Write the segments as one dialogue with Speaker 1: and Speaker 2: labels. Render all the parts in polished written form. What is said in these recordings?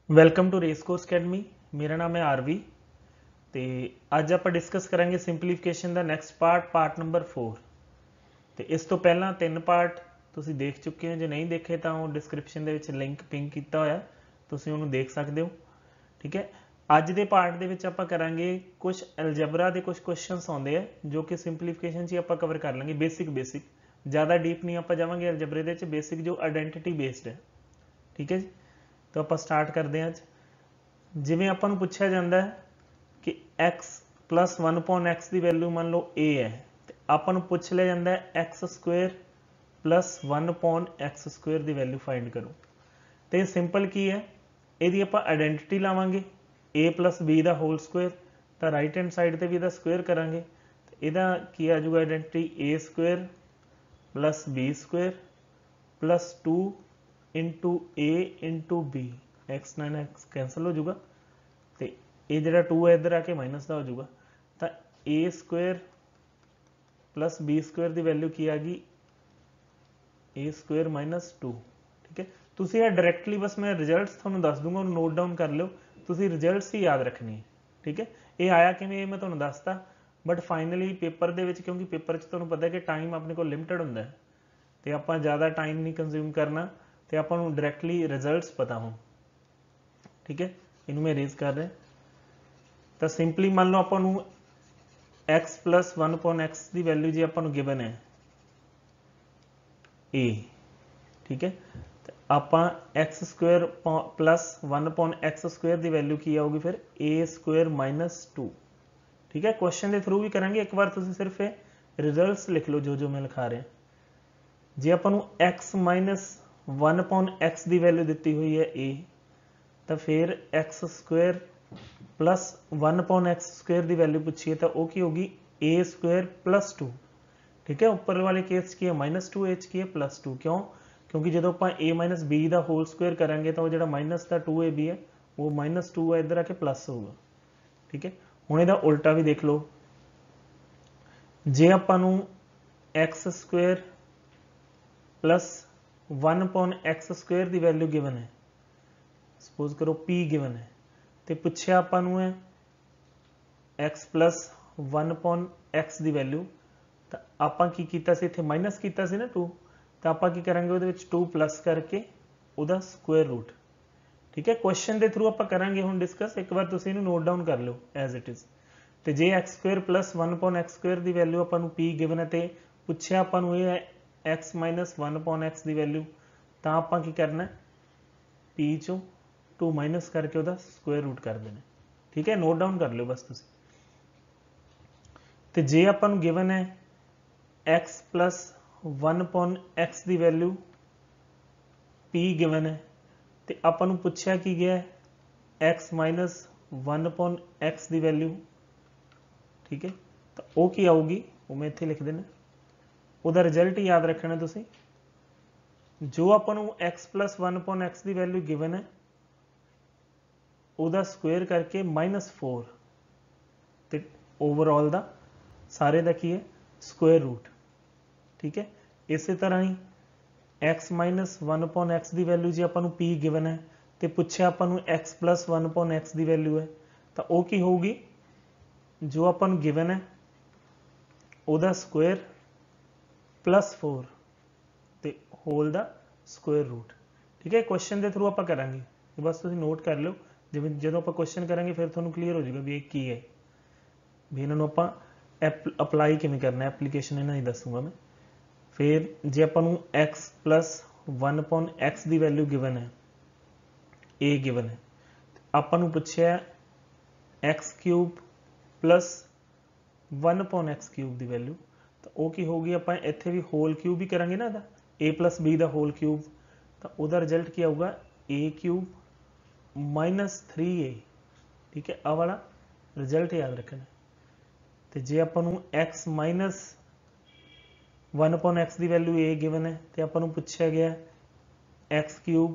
Speaker 1: Welcome to race course academy. ਮੇਰਾ ਨਾਮ ਹੈ ਆਰਵੀ ਤੇ ਅੱਜ ਆਪਾਂ ਡਿਸਕਸ ਕਰਾਂਗੇ ਸਿੰਪਲੀਫਿਕੇਸ਼ਨ ਦਾ ਨੈਕਸਟ ਪਾਰਟ ਨੰਬਰ 4। ਤੇ ਇਸ ਤੋਂ ਪਹਿਲਾਂ 3 ਪਾਰਟ ਤੁਸੀਂ ਦੇਖ ਚੁੱਕੇ ਹੋ। ਜੇ ਨਹੀਂ ਦੇਖੇ ਤਾਂ ਉਹ ਡਿਸਕ੍ਰਿਪਸ਼ਨ ਦੇ ਵਿੱਚ ਲਿੰਕ ਪਿੰਗ ਕੀਤਾ ਹੋਇਆ, ਤੁਸੀਂ ਉਹਨੂੰ ਦੇਖ ਸਕਦੇ ਹੋ। ਠੀਕ ਹੈ, ਅੱਜ ਦੇ ਪਾਰਟ ਦੇ ਵਿੱਚ ਆਪਾਂ ਕਰਾਂਗੇ ਕੁਝ ਐਲਜਬਰਾ ਦੇ ਕੁਝ ਕੁਐਸਚਨਸ ਆਉਂਦੇ ਆ ਜੋ ਕਿ ਸਿੰਪਲੀਫਿਕੇਸ਼ਨ 'ਚ ਆਪਾਂ ਕਵਰ ਕਰ ਲਾਂਗੇ। ਬੇਸਿਕ ਜ਼ਿਆਦਾ ਡੀਪ ਨਹੀਂ ਆਪਾਂ ਜਾਵਾਂਗੇ ਐਲਜਬਰੇ ਦੇ ਵਿੱਚ, ਬੇਸਿਕ ਜੋ ਆਇਡੈਂਟੀਟੀ ਬੇਸਡ ਹੈ। ਠੀਕ ਹੈ ਜੀ, तो आप स्टार्ट करते हैं। अज जिमें आपको पूछा जाता है कि x प्लस 1/x की वैल्यू मान लो a है, तो आपको पूछ लिया जाता है एक्स स्क्वेयर प्लस 1/x² की वैल्यू फाइंड करो। तो ये सिंपल की है, यदि आप आइडेंटिटी लावांगे a प्लस b का होल स्क्वेयर, तो राइट हैंड साइड पर भी इसका स्क्वेयर करांगे, तो यदा की आ जाऊगा identity a² plus b² plus 2 into A into B, x 9x cancel हो जाऊगा, तो ये जो 2 है इधर आके माइनस का हो जाऊगा। तो a² प्लस b² की वैल्यू की आ गई a² माइनस 2। ठीक है, तुम यह डायरैक्टली बस मैं रिजल्ट थोड़ा दस दूंगा, नोट डाउन कर लो, तुम रिजल्ट ही याद रखने है। ठीक है, ये आया कि मैं तुम्हें दसता, बट फाइनली पेपर के क्योंकि पेपर तुम्हें पता है कि टाइम अपने को लिमिटेड होंगे, तो आप ज़्यादा टाइम नहीं कंज्यूम करना, तो आपको डायरैक्टली रिजल्ट्स पता हो। ठीक है, इनू मैं रेज कर रहा, तो सिंपली मान लो आपको x प्लस 1/x की वैल्यू जी आपको गिवन है a। ठीक है, तो आप x² प्लस 1/x² की वैल्यू की आऊगी फिर a² माइनस 2। ठीक है, क्वेश्चन के थ्रू भी करेंगे, एक बार तुम सिर्फ रिजल्ट्स लिख लो जो मैं लिखा रहा। जे आपको x माइनस 1/x की वैल्यू दी हुई है a, तो फिर x² प्लस 1/x² की वैल्यू पूछिए तो वह की होगी a² प्लस 2। ठीक है, ऊपर वाले केस की है -2, एच की है +2। क्यों? क्योंकि जो आप a माइनस b का होल स्क्वेयर करेंगे तो जो माइनस का 2ab है वो -2 है, इधर आके प्लस होगा। ठीक है, हूँ यदा उल्टा भी देख लो, जे आपू x² प्लस 1/x² की वैल्यू गिवन है, सपोज करो p गिवन है, तो पूछे आपू है x प्लस 1/x की वैल्यू, तो आप इतने माइनस किया ना 2, तो आप करेंगे वो 2 प्लस करके वह स्क्वेयर रूट। ठीक है, क्वेश्चन के थ्रू आप करेंगे हम डिस्कस, एक बार तुम इन्हू नोट डाउन कर लो एज इट इज़। तो जे x² प्लस 1/x² की वैल्यू आपू p गिवन है, तो पूछे आपू ये x माइनस 1/x की वैल्यू, तो आप करना p चो 2 माइनस करके वह स्क्वेयर रूट कर देना। ठीक है, नोट डाउन कर लो बस तुम। तो जे आपू गिवन है x प्लस 1/x की वैल्यू p गिवन है, तो आपू पूछा की गया x माइनस 1/x की वैल्यू। ठीक है, तो वह की आऊगी वो मैं इतने लिख देना, वह रिजल्ट ही याद रखना तुसी। जो आपू x प्लस 1/x की वैल्यू गिवन है वह स्क्वेयर करके -4, तो ओवरऑल का सारे का की है स्क्वेयर रूट। ठीक है, इस तरह ही x माइनस 1/x की वैल्यू जी आपू p गिवन है, तो पूछे आपू x प्लस 1/x की वैल्यू है, तो वह की होगी जो आपू गिवन है वह स्क्वेयर प्लस 4 तो होल द स्क्वेयर रूट। ठीक है, क्वेश्चन के थ्रू आप करेंगे, बस तुम नोट कर लो, जिवें जो आप क्वेश्चन करेंगे फिर थोड़ा क्लीयर हो जाएगा भी ये की है, भी इन्होंने आप अपलाई किमें करना है, एप्लीकेशन इन्हों दसूँगा मैं। फिर जे आपू x प्लस 1/x की वैल्यू गिवन है a गिवन है, आपू पूछा x³ प्लस 1/x³ की वैल्यू, तो वह की होगी आप इतने भी होल क्यूब भी करेंगे ना, a प्लस b का होल क्यूब, तो वह रिजल्ट क्या आऊगा a³ माइनस 3a। ठीक है, आ वाला रिजल्ट याद रखना। तो जे आपू x माइनस 1/x की वैल्यू a गिवन है, तो आपू पूछा गया x³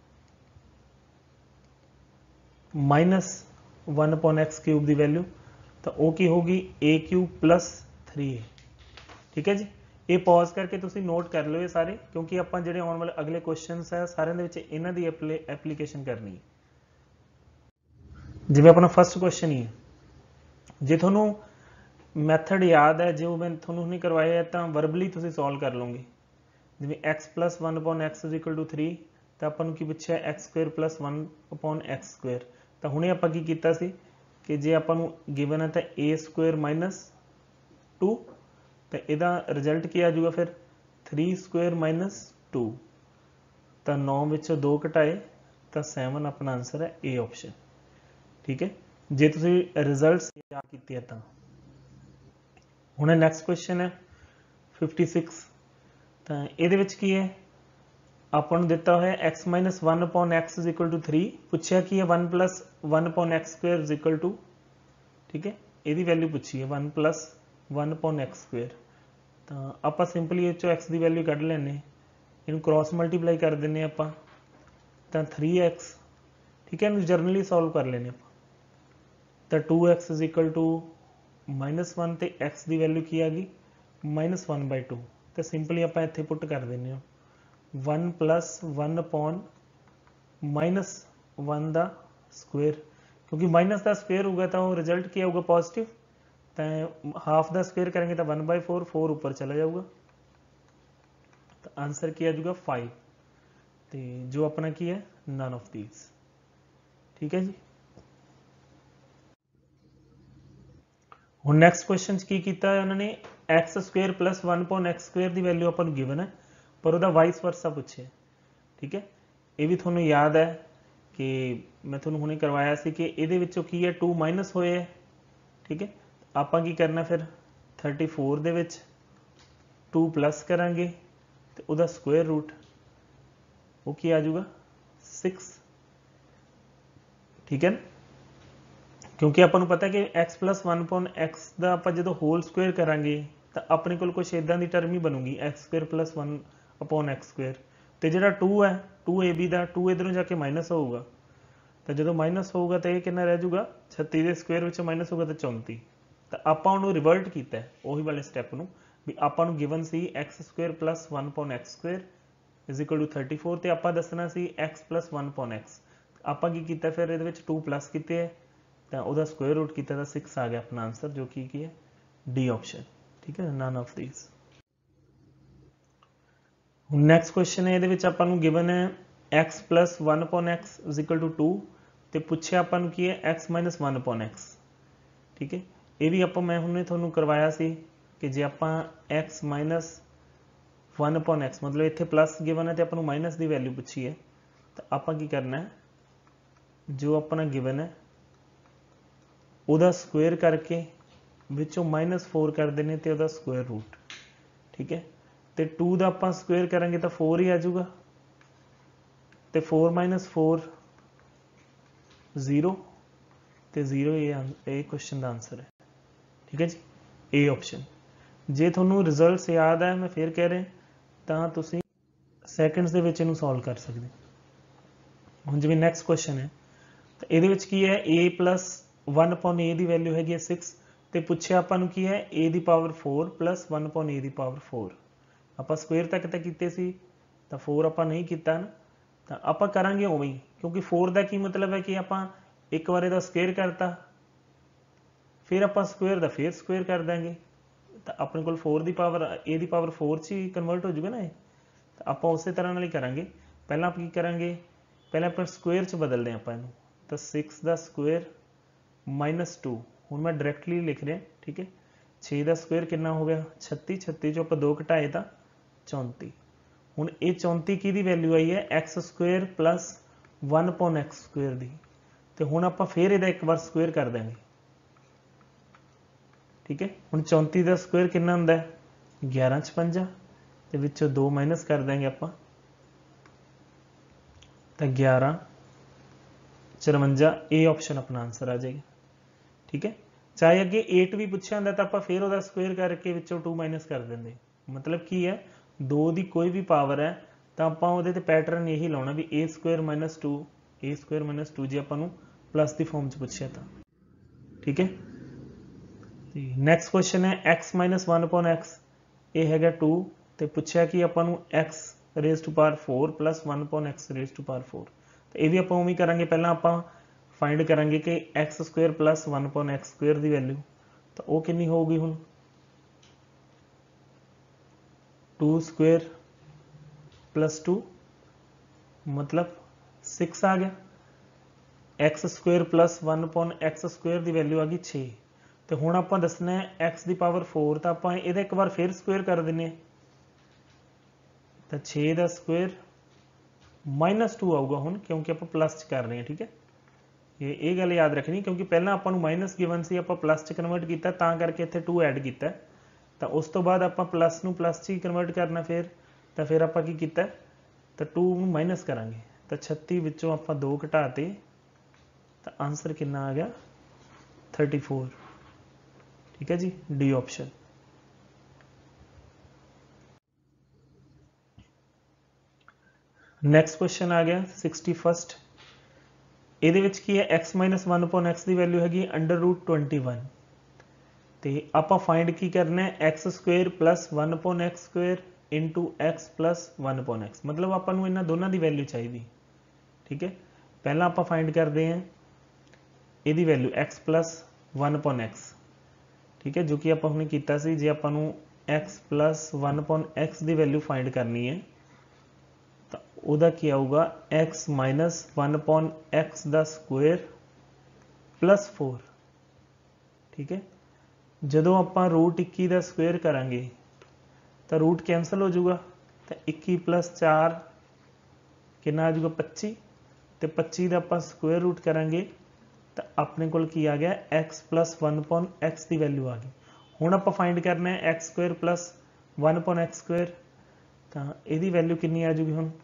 Speaker 1: माइनस 1/x³ की वैल्यू, तो वह की होगी a³ प्लस 3a। ठीक है जी, ये पॉज करके तुम नोट कर लो ये सारे, क्योंकि आप जो आने वाले अगले क्वेश्चन है सारे इन्हों की एप्लीकेशन करनी है। जिवें अपना फर्स्ट क्वेश्चन ही है, जे थोनों मैथड याद है, जो मैं थोनों नहीं करवाया है तो वर्बली तुसीं सॉल्व कर लोगे। जिवें x plus 1/x is equal to 3, तो अपन की पूछा x square plus 1/x square. तो हुणे आपां की कीता सी कि जे आपां नूं गिवन है तो a स्क्वेयर माइनस 2, तो इहदा रिजल्ट की आ जाऊगा फिर 3 स्क्वेयर माइनस 2, तो 9 विचों 2 घटाए तो 7 अपना आंसर है ए ऑप्शन। ठीक है, जे तुसीं रिजल्ट याद कीते है तो। हुणे नैक्सट क्वेश्चन है 56, तो ये की है अपन दिता है x minus 1/x is equal to 3, पूछा कि है 1 plus 1/x square is equal to, ठीक है, यदी वैल्यू पूछी है 1 प्लस 1/x स्क्वेयर। तो आप सिंपली ये x की वैल्यू कढ़ लेने, इन क्रॉस मल्टीप्लाई कर देने आप, तो 3x, ठीक है, जरनली सॉल्व कर लेने आप, तो 2x इज इक्वल टू -1, तो x की वैल्यू की आ गई -1/2, तो सिंपली आप इत्थे पुट कर देने 1 प्लस 1/-1 का स्क्वेयर, क्योंकि माइनस का स्क्वेयर होगा तो वो रिजल्ट क्या होगा पॉजिटिव, तो हाफ का स्क्वेयर करेंगे तो 1/4, 4 ऊपर चला जाऊगा, तो आंसर क्या आ जाऊगा 5, तो जो अपना की है नन ऑफ दीज। ठीक है जी। हुण नैक्सट क्वेश्चन की कीता है उन्होंने x square plus 1/x square की वैल्यू अपन गिवन है, पर वह वाइस वर्सा पूछे। ठीक है, ये भी थोड़ा याद है कि मैं थोड़ा हुणे करवाया सी कि ये की है 2 माइनस होए है। ठीक है, आपां की करना फिर 34 दे विच 2 प्लस करांगे तो उसका स्क्वेयर रूट वो की आ जाऊगा 6। ठीक है, क्योंकि अपन पता है कि x प्लस 1/x का आप जो होल स्क्वेयर करांगे तो अपने को कुछ इदा की टर्म ही बनूगी x square plus 1/x square, तो जो 2 है 2ab का 2 इधरों जाके माइनस होगा, तो जो माइनस होगा तो यह कितना रह जाऊगा 36 के स्क्वेयर में माइनस होगा तो 34, तो आप रिवर्ट किया उही वाले स्टैप में भी आपको गिवन सी x square plus 1/x square is equal to 34, तो आप दसना सी x प्लस 1/x, आप किया फिर ये 2 प्लस किए तो वह स्क्वेयर रूट किया तो 6 आ गया अपना आंसर, जो कि है डी ऑप्शन। ठीक है, none of these. Next question है ये आपको गिवन है x plus 1/x is equal to 2, तो पूछे अपन की है x माइनस 1/x। ठीक है, ये भी आप मैं हमने थोड़ा करवाया सी कि जे आप x माइनस 1/x मतलब इतने प्लस गिवन है तो अपन माइनस की वैल्यू पूछी है, तो आप की करना है जो अपना गिवन है वह स्क्वेयर करके विचों -4 कर देने तो वह स्क्वेयर रूट। ठीक है, तो 2 का आप स्क्वेयर करेंगे तो 4 ही आ जाऊगा, तो 4 माइनस 4 0, तो 0 ये क्वेश्चन का आंसर है। ठीक है जी, ए ऑप्शन। जे थोनों रिजल्ट्स याद है मैं फिर कह रहा तो तुसी सैकेंड्स दे विच इनू सॉल्व कर सकते। हुण जिवें नैक्सट क्वेश्चन है तो ये की है a प्लस 1/a की वैल्यू हैगी 6, तो पूछे आपको की है a की पावर 4 प्लस 1/a की पावर 4, आप स्क्वेयर तक तो किए सी तो 4 आप नहीं किया ना, तो आप करांगे उवें, क्योंकि 4 का की मतलब है कि आप एक बार इसका स्क्वेयर करता फिर आप स्क्वेयर का फिर स्क्वेयर कर देंगे, तो अपने को 4 की पावर a की पावर 4 च ही कन्वर्ट हो जाएगा ना, तो आप उस तरह नाल ही करांगे। पहला आप की करांगे, पहले आप स्क्वेयर च बदलते हैं आप, तो 6 का स्क्वेयर -2, हूँ मैं डायरैक्टली लिख रहा। ठीक है, 6 का स्क्वेयर कितना हो गया 36, 36 जो आप 2 घटाए तो 34। हूँ ये 34 की वैल्यू आई है x square plus 1/x square की, तो हूँ आप फिर यदा एक बार स्क्वेयर कर देंगे। ठीक है, हूँ 34 का स्क्वेयर कितना होंगे 11×5, तो विचों 2 माइनस कर देंगे आप, तो 11×54 ए ऑप्शन अपना आंसर आ जाएगा। ठीक है, चाहे अगे 8 भी पूछा होंगे तो आप फिर वह स्क्वेयर करके विचों 2 माइनस कर देंगे, मतलब की है 2 की कोई भी पावर है तो आप वो पैटर्न यही लाना भी a स्क्वेयर माइनस 2 जी आपको प्लस की फॉर्म पूछा था। ठीक है, नैक्सट क्वेश्चन है x माइनस 1/x, ये है 2, तो पूछा कि आपको x raise to power 4 plus 1/x raise to power 4, तो ये भी आप उवें करांगे। पहला आप फाइंड करांगे कि x square plus 1/x square की वैल्यू, तो वो कितनी होगी हुण 2 स्क्वेयर प्लस 2 मतलब 6 आ गया। X square plus 1/x square की वैल्यू आ गई 6। तो हुण आपां दसना है एक्स की पावर 4, तो आपां इहदा एक बार फिर स्क्वेयर कर दिंदे हां, तो 6 का स्क्वेयर -2 आऊगा हुण, क्योंकि आप प्लस च कर रहे हैं। ठीक है, ये गल याद रखनी, क्योंकि पहला आपां नूं माइनस गिवन सी, आपां प्लस च कन्वर्ट किया, तां करके इत्थे 2 ऐड किया। तो उस तो बाद आपां प्लस नूं प्लस च ही कन्वर्ट करना, फिर आपां की कीता, तो 2 नूं माइनस करांगे, तो 36 विचों आपां 2 घटाते, तो आंसर कितना आ गया 34। ठीक है जी, डी ऑप्शन। नैक्सट क्वेश्चन आ गया 61st। ਇਹਦੇ ਵਿੱਚ ਕੀ ਹੈ x - 1/x ਦੀ ਵੈਲਿਊ ਹੈਗੀ √21, ਤੇ ਆਪਾਂ ਫਾਈਂਡ ਕੀ ਕਰਨਾ ਹੈ x² + 1/x square into x + 1/x, मतलब ਆਪਾਂ ਨੂੰ ਇਹਨਾਂ ਦੋਨਾਂ ਦੀ ਵੈਲਿਊ ਚਾਹੀਦੀ। ਠੀਕ ਹੈ, ਪਹਿਲਾਂ ਆਪਾਂ ਫਾਈਂਡ ਕਰਦੇ ਹਾਂ ਇਹਦੀ ਵੈਲਿਊ x + 1/x। ਠੀਕ ਹੈ, ਜੋ ਕਿ ਆਪਾਂ ਹੁਣੇ ਕੀਤਾ ਸੀ। ਜੇ ਆਪਾਂ ਨੂੰ x + 1/x ਦੀ ਵੈਲਿਊ ਫਾਈਂਡ ਕਰਨੀ ਹੈ, ਤਾਂ ਉਹਦਾ ਕੀ ਆਊਗਾ x - 1/x ਦਾ ਸਕੁਏਅਰ + 4। ठीक है, ਜਦੋਂ ਆਪਾਂ √21 ਦਾ ਸਕੁਏਅਰ ਕਰਾਂਗੇ ਤਾਂ रूट कैंसल हो जाऊगा, तो 21 + 4 कितना आ जाऊगा 25, तो 25 का आप स्क्वेयर रूट करांगे तो अपने को की आ गया x + 1/x की वैल्यू आ गई। हुण आप फाइंड करना है x² + 1/x स्क्वेयर, तो यदी वैल्यू कितनी आ जाऊगी हुण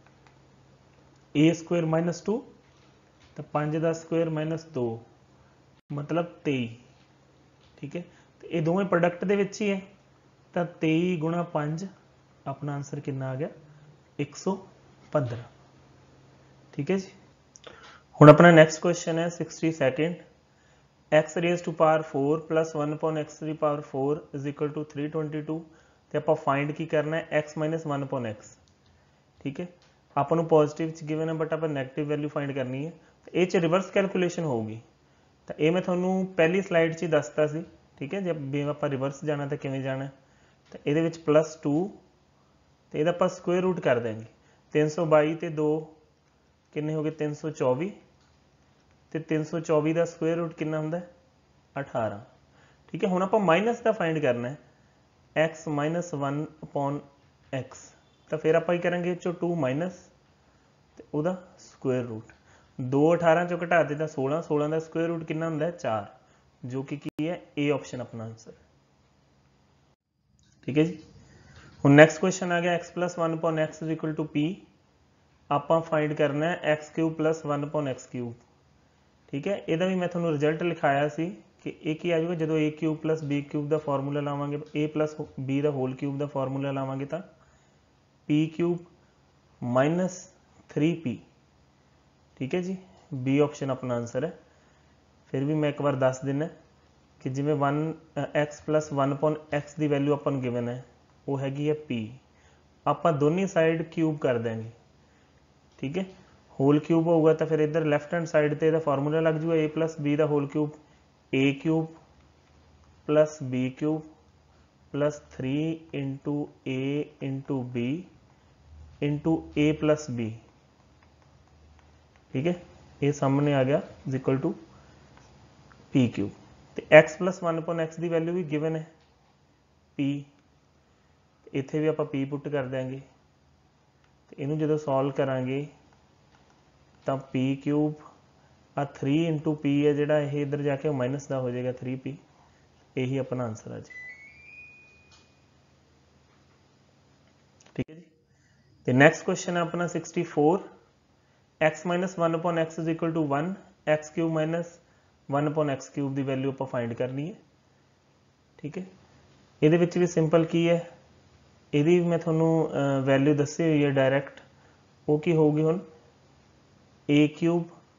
Speaker 1: a² - 2, तो 5 का स्क्वेयर -2 मतलब 23। ठीक है, तो ये दोवें प्रोडक्ट के विच ही है, तो 23 × 5 अपना आंसर कितना आ गया 115। ठीक है जी, हुण अपना नैक्सट क्वेश्चन है 62nd। x⁴ + 1/x⁴ = 322, तो आप फाइंड की करना है x - 1/x। ठीक है, आपको पॉजिटिव च गिवन है, बट आप नैगेटिव वैल्यू फाइंड करनी है, तो ये रिवर्स कैलकुलेशन होगी। तो ये मैं थोनू पहली स्लाइड च ही दसता सी। ठीक है, जब आप रिवर्स जाना तो किवें जाना, तो ये +2, तो यदा आप स्क्वेयर रूट कर देंगे 322 ते 2 किन्ने हो गए 324, तो 324 का स्क्वेयर रूट कितना होंदा 18। ठीक है, हुण आप माइनस का फाइंड करना है x - 1/x, तो फिर आप करेंगे 2 माइनस तो वह स्क्वेयर रूट 2 18 चो घटाते तो 16, 16 का स्क्वेयर रूट कितना होंदा 4, जो कि है ए ऑप्शन अपना आंसर। ठीक है जी, हुण नैक्सट क्वेश्चन आ गया x + 1/x = p। आप फाइंड करना है x³ + 1/x³। ठीक है, यदा भी मैं थोड़ा रिजल्ट लिखाया सी कि एक ही आ जाएगा जो a³ + b³ का फॉर्मूला लावांगे, a + b का होल क्यूब का फॉर्मूला लावांगे तो p³ - 3p। ठीक है जी, बी ऑप्शन अपना आंसर है। फिर भी मैं एक बार दस देना कि जिमें x + 1/x की वैल्यू अपन गिवन है वो हैगी है p, आप दोनों साइड क्यूब कर देंगे। ठीक है, होल क्यूब होगा तो फिर इधर लैफ्ट हैंड साइड ते फार्मूला लग जाऊगा a + b का whole cube, a³ + b³ + 3 × a × b × a + b। ठीक है, ये सामने आ गया = p³। तो x + 1/x की वैल्यू भी गिवन है p, इत्थे भी आप p पुट कर देंगे, तो इनू जो सॉल्व करांगे तो p³ 3 × p है जोड़ा ये इधर जाके माइनस का हो जाएगा 3p, यही अपना आंसर है जी। ठीक है जी, तो नैक्सट क्वेश्चन है अपना 64। x - 1/x = 1, x³ - 1/x³ की वैल्यू आप फाइंड करनी है। ठीक है, ये भी सिंपल की है, यदी मैं थोनू वैल्यू दसी हुई है डायरैक्ट, वो की होगी हुण a³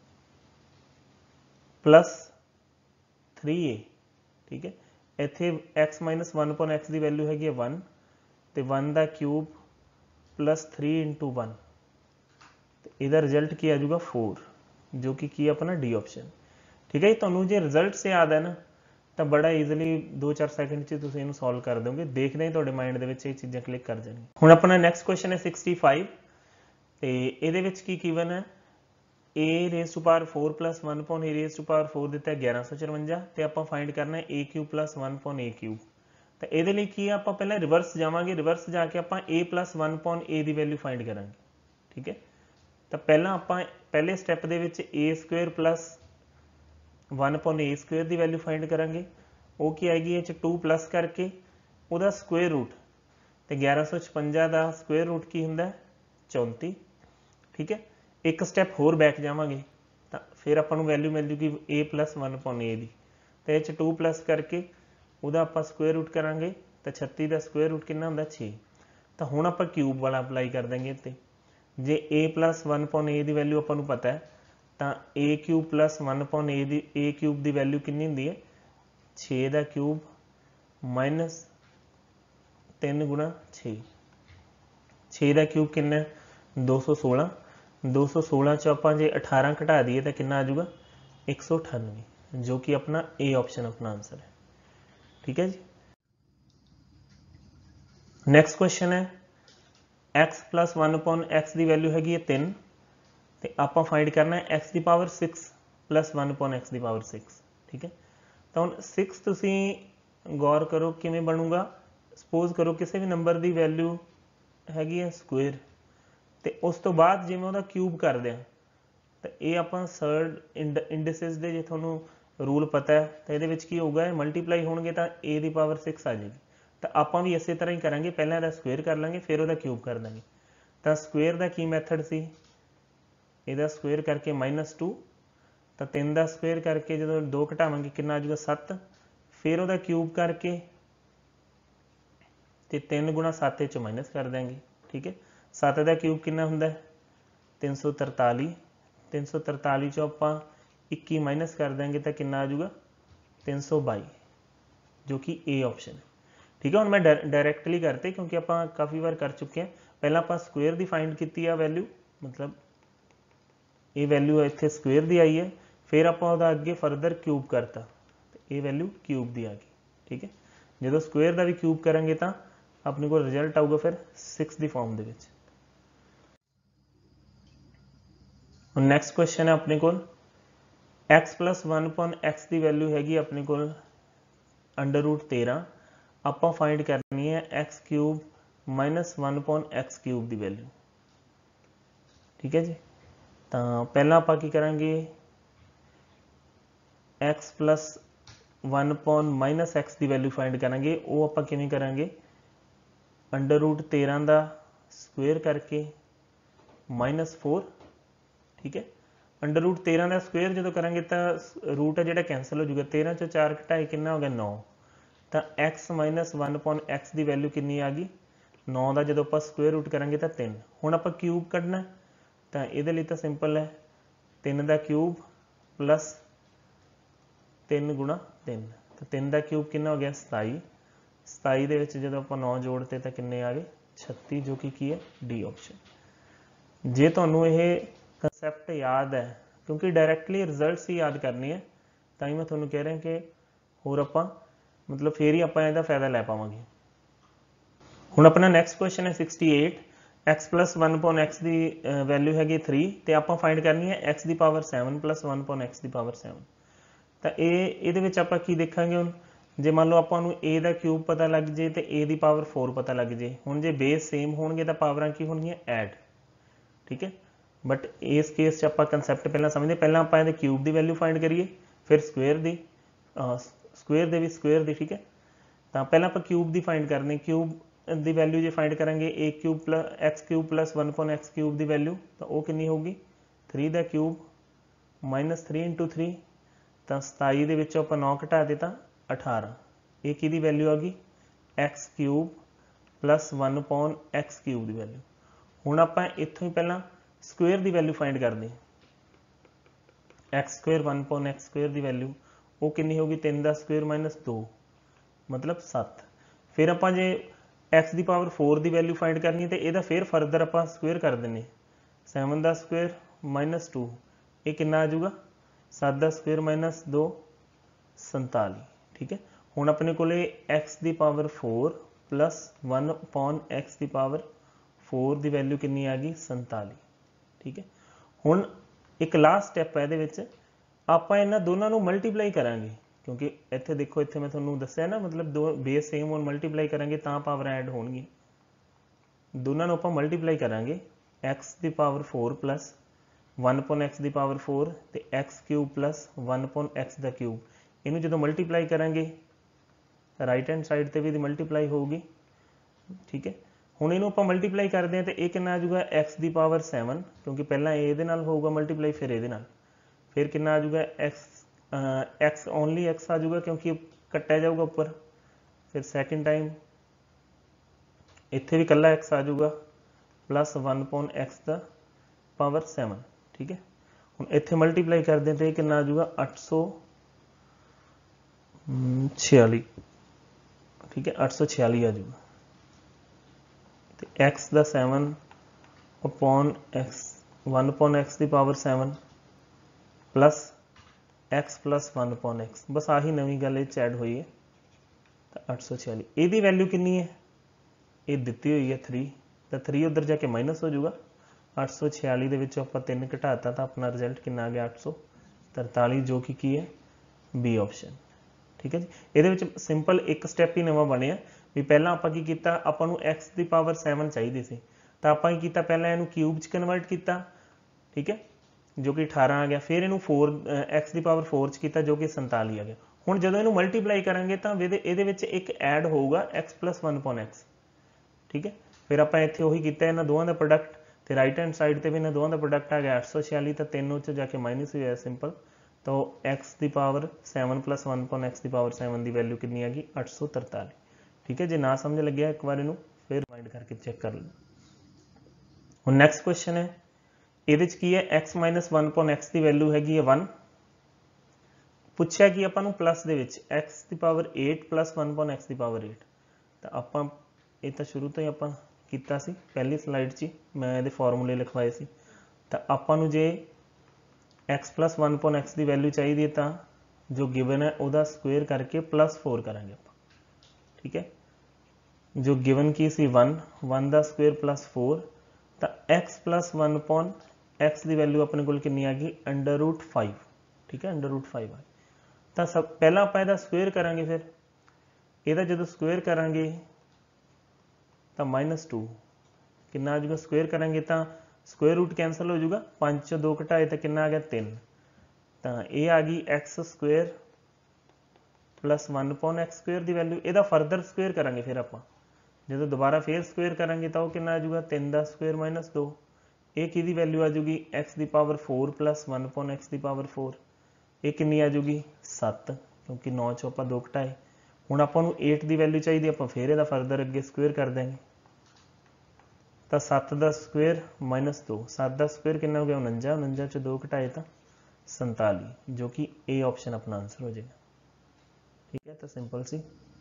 Speaker 1: + 3a। ठीक है, इत्थे x - 1/x की वैल्यू हैगी 1, तो 1 का क्यूब + 3 × 1, तो इसका रिजल्ट की आ जाऊगा 4, जो कि की अपना डी ऑप्शन। ठीक है जी, ਤੁਹਾਨੂੰ ਜੇ ਰਿਜ਼ਲਟਸ ਯਾਦ ਹੈ ਨਾ ਤਾਂ ਬੜਾ ਈਜ਼ੀਲੀ 2-4 ਸੈਕਿੰਡ 'ਚ ਤੁਸੀਂ ਇਹਨੂੰ ਸੋਲਵ ਕਰ ਦੋਗੇ, ਦੇਖਦੇ ਹੀ ਤੁਹਾਡੇ ਮਾਈਂਡ ਦੇ ਵਿੱਚ ਇਹ ਚੀਜ਼ਾਂ ਕਲਿੱਕ ਕਰ ਜਾਣਗੀਆਂ। ਹੁਣ ਆਪਣਾ ਨੈਕਸਟ ਕੁਐਸਚਨ ਹੈ 65 ਤੇ ਇਹਦੇ ਵਿੱਚ ਕੀ ਗਿਵਨ ਹੈ a raised to power 4 plus 1 upon a raised to power 4 ਦਿੱਤਾ 1154 ਤੇ ਆਪਾਂ ਫਾਈਂਡ ਕਰਨਾ ਹੈ a cube plus 1 upon a cube। ਤਾਂ ਇਹਦੇ ਲਈ ਕੀ ਆ, ਆਪਾਂ ਪਹਿਲਾਂ ਰਿਵਰਸ ਜਾਵਾਂਗੇ, ਰਿਵਰਸ ਜਾ ਕੇ ਆਪਾਂ a plus 1 upon a ਦੀ ਵੈਲਿਊ ਫਾਈਂਡ ਕਰਾਂਗੇ। ਠੀਕ ਹੈ, ਤਾਂ ਪਹਿਲਾਂ ਆਪਾਂ ਪਹਿਲੇ ਸਟੈਪ ਦੇ ਵਿੱਚ a square plus 1 upon a square ਦੀ ਵੈਲਿਊ ਫਾਈਂਡ ਕਰਾਂਗੇ। ਉਹ ਕੀ ਆਏਗੀ, ਇਹ 'ਚ 2 ਪਲੱਸ ਕਰਕੇ ਉਹਦਾ ਸਕੁਅਰ ਰੂਟ, ਤੇ 1156 ਦਾ ਸਕੁਅਰ ਰੂਟ ਕੀ ਹੁੰਦਾ 34। ਠੀਕ ਹੈ, ਇੱਕ ਸਟੈਪ ਹੋਰ ਬੈਕ ਜਾਵਾਂਗੇ ਤਾਂ ਫਿਰ ਆਪਾਂ ਨੂੰ ਵੈਲਿਊ ਮਿਲ ਜੂਗੀ a plus 1 upon a ਦੀ, ਤੇ ਇਹ 'ਚ 2 ਪਲੱਸ ਕਰਕੇ ਉਹਦਾ ਆਪਾਂ ਸਕੁਅਰ ਰੂਟ ਕਰਾਂਗੇ ਤਾਂ 36 ਦਾ ਸਕੁਅਰ ਰੂਟ ਕਿੰਨਾ ਹੁੰਦਾ 6। ਤਾਂ ਹੁਣ ਆਪਾਂ ਕਿਊਬ ਵਾਲਾ ਅਪਲਾਈ ਕਰ ਦਾਂਗੇ ਇੱਥੇ। ਜੇ a plus 1 upon a ਦੀ ਵੈਲਿਊ ਆਪਾਂ ਨੂੰ ਪਤਾ ਹੈ ਤਾਂ a cube plus 1 upon a cube ਦੀ ਵੈਲਿਊ ਕਿੰਨੀ ਹੁੰਦੀ ਹੈ 6 ਦਾ ਕਿਊਬ ਮਾਈਨਸ 3 ਗੁਣਾ 6। 6 ਦਾ ਕਿਊਬ ਕਿੰਨਾ 216। 216 ਚ ਆਪਾਂ ਜੇ 18 ਘਟਾ ਦਈਏ ਤਾਂ ਕਿੰਨਾ ਆ ਜਾਊਗਾ 198, ਜੋ ਕਿ ਆਪਣਾ A ਆਪਸ਼ਨ ਆਪਣਾ ਆंसर है। ठीक है जी, नेक्स्ट क्वेश्चन है x plus 1 upon x ਦੀ ਵੈਲਿਊ ਹੈਗੀ ਹੈ 3 ਤੇ ਆਪਾਂ ਫਾਈਂਡ ਕਰਨਾ ਹੈ x ਦੀ ਪਾਵਰ 6 plus 1 upon x ਦੀ ਪਾਵਰ 6। ਠੀਕ ਹੈ, ਤਾਂ ਹੁਣ 6 ਤੁਸੀਂ ਗੌਰ ਕਰੋ ਕਿਵੇਂ ਬਣੂਗਾ। ਸਪੋਜ਼ ਕਰੋ ਕਿਸੇ ਵੀ ਨੰਬਰ ਦੀ ਵੈਲਿਊ ਹੈਗੀ ਹੈ ਸਕੁਅਰ, ਤੇ ਉਸ ਤੋਂ ਬਾਅਦ ਜਿਵੇਂ ਉਹਦਾ ਕਿਊਬ ਕਰਦੇ ਆ ਤਾਂ ਇਹ ਆਪਾਂ ਸਰਡ ਇੰਡਿਸਿਸ ਦੇ ਜੇ ਤੁਹਾਨੂੰ ਰੂਲ ਪਤਾ ਹੈ ਤਾਂ ਇਹਦੇ ਵਿੱਚ ਕੀ ਹੋਊਗਾ, ਮਲਟੀਪਲਾਈ ਹੋਣਗੇ ਤਾਂ a ਦੀ ਪਾਵਰ 6 ਆ ਜਾਏਗੀ। ਤਾਂ ਆਪਾਂ ਵੀ ਇਸੇ ਤਰ੍ਹਾਂ ਹੀ ਕਰਾਂਗੇ, ਪਹਿਲਾਂ ਇਹਦਾ ਸਕੁਅਰ ਕਰ ਲਾਂਗੇ ਫਿਰ ਉਹਦਾ ਕਿਊਬ ਕਰ ਦਾਂਗੇ। ਤਾਂ ਸਕੁਅਰ ਦਾ ਕੀ ਮੈਥਡ ਸੀ, ਇਹਦਾ ਸਕੁਅਰ ਕਰਕੇ -2, ਤਾਂ 3 ਦਾ ਸਕੁਅਰ ਕਰਕੇ ਜਦੋਂ 2 ਘਟਾਵਾਂਗੇ ਕਿੰਨਾ ਆ ਜਾਊਗਾ 7, ਫਿਰ ਉਹਦਾ ਕਿਊਬ ਕਰਕੇ ਤੇ 3 ਗੁਣਾ 7 ਚੋਂ ਮਾਈਨਸ ਕਰ ਦਾਂਗੇ। ਠੀਕ ਹੈ, 7 ਦਾ ਕਿਊਬ ਕਿੰਨਾ ਹੁੰਦਾ 343। 343 ਚੋਂ ਆਪਾਂ 21 ਮਾਈਨਸ ਕਰ ਦਾਂਗੇ ਤਾਂ ਕਿੰਨਾ ਆ ਜਾਊਗਾ 322, ਜੋ ਕਿ A ਆਪਸ਼ਨ ਹੈ। ਠੀਕ ਹੈ, ਹੁਣ ਮੈਂ ਡਾਇਰੈਕਟਲੀ ਕਰਤੇ ਕਿਉਂਕਿ ਆਪਾਂ ਕਾਫੀ ਵਾਰ ਕਰ ਚੁੱਕੇ ਹਾਂ। ਪਹਿਲਾਂ ਆਪਾਂ ਸਕੁਅਰ ਦੀ ਫਾਈਂਡ ਕੀਤੀ ਆ ਵੈਲਿਊ, ਮਤਲਬ ਇਹ ਵੈਲਿਊ ਇੱਥੇ ਸਕੁਅਰ ਦੀ ਆਈ ਹੈ, ਫਿਰ ਆਪਾਂ ਉਹਦਾ ਅੱਗੇ ਫਰਦਰ ਕਿਊਬ ਕਰਤਾ ਤੇ ਇਹ ਵੈਲਿਊ ਕਿਊਬ ਦੀ ਆ ਗਈ। ਠੀਕ ਹੈ, ਜਦੋਂ ਸਕੁਅਰ ਦਾ ਵੀ ਕਿਊਬ ਕਰਾਂਗੇ ਤਾਂ ਆਪਣੇ ਕੋਲ ਰਿਜ਼ਲਟ ਆਊਗਾ ਫਿਰ 6 ਦੀ ਫਾਰਮ ਦੇ ਵਿੱਚ। ਹੁਣ ਨੈਕਸਟ ਕੁਐਸਚਨ ਹੈ ਆਪਣੇ ਕੋਲ x plus 1 upon x ਦੀ ਵੈਲਿਊ ਹੈਗੀ ਆਪਣੇ ਕੋਲ √13। ਆਪਾਂ ਫਾਈਂਡ ਕਰਨੀ ਹੈ x cube minus 1 upon x cube ਦੀ ਵੈਲਿਊ। ਠੀਕ ਹੈ ਜੀ, ਤਾਂ ਪਹਿਲਾਂ ਆਪਾਂ ਕੀ ਕਰਾਂਗੇ x plus 1 upon minus x ਦੀ ਵੈਲਿਊ ਫਾਈਂਡ ਕਰਾਂਗੇ। ਉਹ ਆਪਾਂ ਕਿਵੇਂ ਕਰਾਂਗੇ, √13 ਦਾ ਸਕੁਅਰ ਕਰਕੇ -4। ਠੀਕ ਹੈ, √13 ਦਾ ਸਕੁਅਰ ਜਦੋਂ ਕਰਾਂਗੇ ਤਾਂ ਰੂਟ ਹੈ ਜਿਹੜਾ ਕੈਂਸਲ ਹੋ ਜਾਊਗਾ, 13 ਚੋਂ 4 ਘਟਾਏ ਕਿੰਨਾ ਹੋ ਗਿਆ 9। ਤਾਂ x minus 1 upon x ਦੀ ਵੈਲਿਊ ਕਿੰਨੀ ਆ ਗਈ 9 ਦਾ, ਜਦੋਂ ਆਪਾਂ ਸਕੁਅਰ ਰੂਟ ਕਰਾਂਗੇ ਤਾਂ 3। ਹੁਣ ਆਪਾਂ ਕਿਊਬ ਕੱਢਣਾ ਤਾਂ ਇਹਦੇ ਲਈ ਤਾਂ ਸਿੰਪਲ ਹੈ 3 ਦਾ ਕਿਊਬ ਪਲੱਸ 3 ਗੁਣਾ 3, ਤਾਂ 3 ਦਾ ਕਿਊਬ ਕਿੰਨਾ ਹੋ ਗਿਆ 27। 27 ਦੇ ਵਿੱਚ ਜਦੋਂ ਆਪਾਂ 9 ਜੋੜਤੇ ਤਾਂ ਕਿੰਨੇ ਆ ਗਏ 36, ਜੋ ਕਿ ਕੀ ਹੈ ਡੀ ਆਪਸ਼ਨ। ਜੇ ਤੁਹਾਨੂੰ ਇਹ ਕੰਸੈਪਟ याद है क्योंकि डायरैक्टली रिजल्ट्स ही याद करनी है, ਤਾਂ ਹੀ मैं ਤੁਹਾਨੂੰ कह रहा कि ਹੋਰ ਆਪਾਂ मतलब फिर ही ਆਪਾਂ ਇਹਦਾ फायदा ਲੈ ਪਾਵਾਂਗੇ। ਹੁਣ ਆਪਣਾ ਨੈਕਸਟ ਕੁਐਸਚਨ ਹੈ 68 x plus 1 upon x ਦੀ ਵੈਲਿਊ ਹੈਗੀ 3 ਤੇ ਆਪਾਂ ਫਾਈਂਡ ਕਰਨੀ ਹੈ x ਦੀ ਪਾਵਰ 7 plus 1 upon x ਦੀ ਪਾਵਰ 7। ਤਾਂ ਇਹਦੇ ਵਿੱਚ ਆਪਾਂ ਕੀ ਦੇਖਾਂਗੇ, ਹੁਣ ਜੇ ਮੰਨ ਲਓ ਆਪਾਂ ਨੂੰ a ਦਾ ਕਿਊਬ ਪਤਾ ਲੱਗ ਜੇ ਤੇ a ਦੀ ਪਾਵਰ 4 ਪਤਾ ਲੱਗ ਜੇ। ਹੁਣ ਜੇ ਬੇਸ ਸੇਮ ਹੋਣਗੇ ਤਾਂ ਪਾਵਰਾਂ ਕੀ ਹੋਣਗੀਆਂ ਐਡ। ਠੀਕ ਹੈ, बट इस केस च ਆਪਾਂ ਕੰਸੈਪਟ ਪਹਿਲਾਂ ਸਮਝਦੇ, ਪਹਿਲਾਂ ਆਪਾਂ ਇਹਦੇ ਕਿਊਬ ਦੀ ਵੈਲਿਊ ਫਾਈਂਡ ਕਰੀਏ ਫਿਰ ਸਕੁਅਰ ਦੀ, ਸਕੁਅਰ ਦੇ ਵੀ ਸਕੁਅਰ ਦੀ। ਠੀਕ ਹੈ, ਤਾਂ ਪਹਿਲਾਂ ਆਪਾਂ ਕਿਊਬ ਦੀ ਫਾਈਂਡ ਕਰਨੀ। ਕਿਊਬ ਦੀ ਵੈਲਿਊ ਜੇ ਫਾਈਂਡ ਕਰਾਂਗੇ a cube plus x cube plus 1 upon x cube ਦੀ ਵੈਲਿਊ, ਤਾਂ ਉਹ ਕਿੰਨੀ ਹੋਊਗੀ 3 ਦਾ ਕਿਊਬ -3 × 3, ਤਾਂ 27 ਦੇ ਵਿੱਚੋਂ ਆਪਾਂ 9 ਘਟਾ ਦੇ ਤਾਂ 18। ਇਹ ਕਿਹਦੀ ਵੈਲਿਊ ਆ ਗਈ x cube plus 1 upon x cube ਦੀ ਵੈਲਿਊ। ਹੁਣ ਆਪਾਂ ਇੱਥੋਂ ਹੀ ਪਹਿਲਾਂ ਸਕੁਅਰ ਦੀ ਵੈਲਿਊ ਫਾਈਂਡ ਕਰਦੇ x square 1 upon x square ਦੀ ਵੈਲਿਊ ਉਹ ਕਿੰਨੀ ਹੋਗੀ 3 ਦਾ ਸਕੁਅਰ -2 मतलब 7। फिर ਆਪਾਂ ਜੇ x ਦੀ ਪਾਵਰ 4 ਦੀ ਵੈਲਿਊ ਫਾਈਂਡ ਕਰਨੀ ਤੇ ਇਹਦਾ ਫਿਰ ਫਰਦਰ ਆਪਾਂ ਸਕੁਅਰ ਕਰ ਦਿੰਨੇ 7 ਦਾ ਸਕੁਅਰ -2 ये कितना आ जाऊगा 7 का स्क्वेयर माइनस 2 47। ठीक है, हुण अपने को एक्स की पावर 4 प्लस 1 अपॉन एक्स की पावर 4 की वैल्यू कितनी आ गई 47। ठीक है, हुण एक लास्ट स्टैप है ये आप इन्होंने दोनों को मल्टीप्लाई करांगे क्योंकि इत्थे देखो इत्थे मैं तुहानूं दस्सिया ना मतलब दो बेस सेम होण मल्टीप्लाई करांगे तां पावर ऐड होणगी। दोनों को आप मल्टीप्लाई करांगे एक्स की पावर 4 प्लस 1 अपॉन एक्स की पावर 4 तो x cube plus 1 upon x का क्यूब। इनू जो मल्टीप्लाई करांगे राइट हैंड साइड पर भी मल्टीप्लाई होगी। ठीक है, हुण इनू आप मल्टीप्लाई करते हैं तो यह कितना आ जाऊगा एक्स की पावर 7 क्योंकि पहला ये होगा मल्टीप्लाई फिर ये फिर कितना आ जाऊगा एक्स ओनली एक्स आ जाऊगा क्योंकि कट्टा जाऊगा ऊपर। फिर सैकेंड टाइम इत्थे भी कला एक्स आ जाऊगा प्लस 1 अपॉन एक्स का पावर 7। ठीक है, हम इत्थे मल्टीप्लाई कर दें तो कितना आ जाऊगा 846। ठीक है, 846 आ जाऊगा तो एक्स का 7 अपॉन एक्स 1 अपॉन एक्स की power 7 plus x plus 1 upon x, बस आही नवी गल ऐड हुई है तो 846। यदी वैल्यू कितनी है ये दिती हुई है 3 तो 3 उधर जाके माइनस हो जाऊगा 846 के विचों आप 3 घटाता तो अपना रिजल्ट कितना आ गया 843 जो कि है बी ऑप्शन। ठीक है जी, ये सिंपल एक स्टैप ही नवा बनया भी पहला आप आपू एक्स की पावर 7 चाहिए सी तो आप पहला इनू क्यूब च कन्वर्ट किया। ठीक है, जो कि 18 आ गया फिर इनू 4 एक्स की पावर 4 च किया जो कि 47 आ गया। हुण जदों इनू मल्टीप्लाई करांगे तो ये एक ऐड होगा एक्स प्लस 1 अपॉन एक्स। ठीक है, फिर आप इत्थे उही कीता इन्हां दोवां दा प्रोडक्ट तो राइट हैंड साइड पर भी इन्हां दोवां दा प्रोडक्ट आ गया 846 तो 3 च जाके माइनस ही होया सिंपल तो एक्स की पावर 7 प्लस 1 अपॉन एक्स की पावर 7 की वैल्यू कितनी आ गई 843। ठीक है, जो ना समझ लगे एक बार इनू फिर माइंड करके चेक कर लो। हुण नैक्सट क्वेश्चन है ये की है एक्स माइनस 1 अपॉन एक्स की वैल्यू हैगी 1 पूछा कि आपू प्लस के एक्स की पावर 8 प्लस 1 अपॉन एक्स की पावर 8 तो आप ये तो शुरू तो ही आप किया पहली स्लाइड च मैं ये फॉर्मूले लिखवाए सी तो आपू जे एक्स प्लस 1 अपॉन एक्स की वैल्यू चाहिए तो जो गिवन है वह स्क्वेयर करके प्लस 4 करांगे आप। ठीक है, जो गिवन की सी 1 का स्क्वेयर प्लस 4 तो एक्स प्लस 1 अपॉन एक्स की वैल्यू अपने को कितनी आ गई √5। ठीक है, √5 आ तो सब पहला आप इसका स्क्वेयर करांगे फिर यदा जो स्क्वेयर करांगे तो -2 कितना आ जाऊगा स्क्वेयर करांगे तो स्क्वेयर रूट कैंसल हो जाऊगा 5 चो 2 घटाए तो कितना आ गया 3 तो ये आ गई x square plus 1 upon x square की वैल्यू। यदा फरदर स्क्वेयर करांगे फिर आप जो दोबारा फिर स्क्वेयर करांगे तो कितना आ जाऊगा 3 का स्क्वेयर माइनस 2 ये की वैल्यू आ जाऊगी एक्स की पावर 4 प्लस 1 अपॉन एक्स की पावर 4 ये कितनी आ जाऊगी 7 क्योंकि 9 चो आप 2 घटाए। हुण आपां नूं 8 की वैल्यू चाहिए आप फिर यदा फरदर अगे स्क्वेयर कर देंगे तो 7 का स्क्वेयर माइनस 2 7 का स्क्वेयर कितना हो गया 49 49 चो 2 घटाए तो 47 जो कि ए ऑप्शन अपना आंसर हो जाएगा। ठीक है, तो सिंपल सी।